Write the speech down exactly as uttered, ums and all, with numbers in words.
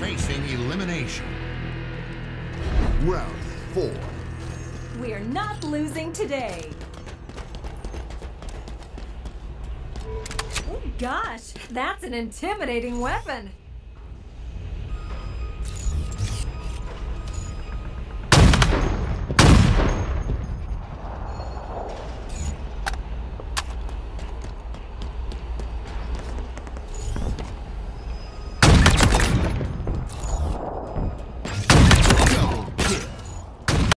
facing elimination. Round four. We're not losing today. Oh gosh, that's an intimidating weapon.